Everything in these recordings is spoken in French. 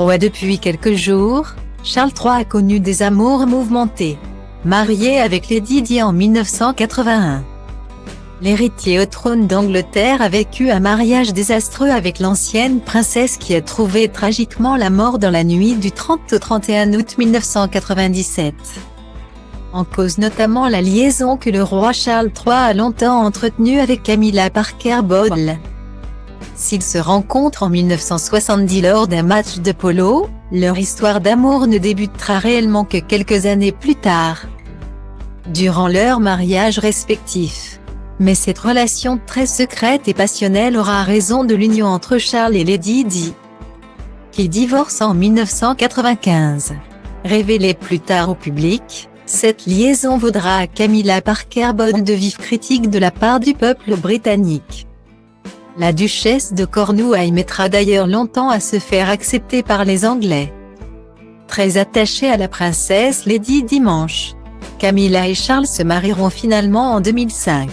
roi depuis quelques jours, Charles III a connu des amours mouvementés. Marié avec Lady Di en 1981. L'héritier au trône d'Angleterre a vécu un mariage désastreux avec l'ancienne princesse qui a trouvé tragiquement la mort dans la nuit du 30 au 31 août 1997. En cause notamment la liaison que le roi Charles III a longtemps entretenue avec Camilla Parker Bowles. S'ils se rencontrent en 1970 lors d'un match de polo, leur histoire d'amour ne débutera réellement que quelques années plus tard, durant leur mariage respectif. Mais cette relation très secrète et passionnelle aura raison de l'union entre Charles et Lady Di, qui divorcent en 1995. Révélée plus tard au public, cette liaison vaudra à Camilla Parker Bowles de vives critiques de la part du peuple britannique. La duchesse de Cornouailles mettra d'ailleurs longtemps à se faire accepter par les Anglais. Très attachée à la princesse Lady Dimanche, Camilla et Charles se marieront finalement en 2005.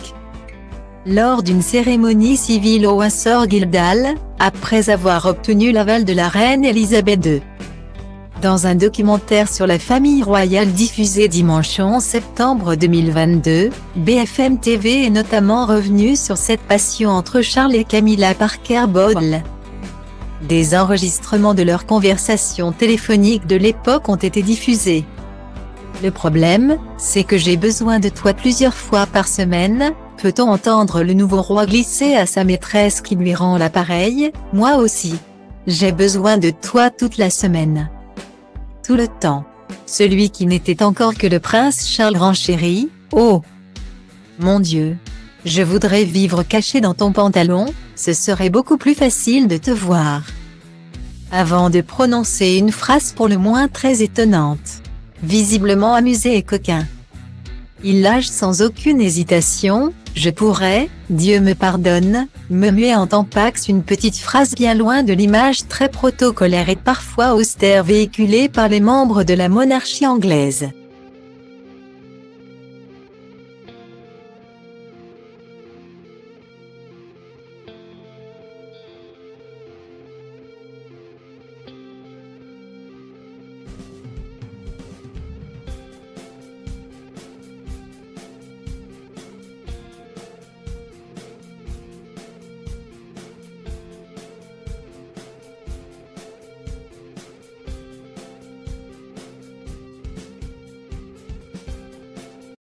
Lors d'une cérémonie civile au Windsor Guildhall, après avoir obtenu l'aval de la reine Elisabeth II. Dans un documentaire sur la famille royale diffusé dimanche 11 septembre 2022, BFM TV est notamment revenu sur cette passion entre Charles et Camilla Parker Bowles. Des enregistrements de leurs conversations téléphoniques de l'époque ont été diffusés. Le problème, c'est que j'ai besoin de toi plusieurs fois par semaine, peut-on entendre le nouveau roi glisser à sa maîtresse qui lui rend l'appareil, moi aussi. J'ai besoin de toi toute la semaine. Tout le temps. Celui qui n'était encore que le prince Charles renchérit, oh! Mon Dieu! Je voudrais vivre caché dans ton pantalon, ce serait beaucoup plus facile de te voir. Avant de prononcer une phrase pour le moins très étonnante. Visiblement amusé et coquin. Il lâche sans aucune hésitation, je pourrais, Dieu me pardonne, me muer en tampax une petite phrase bien loin de l'image très protocolaire et parfois austère véhiculée par les membres de la monarchie anglaise.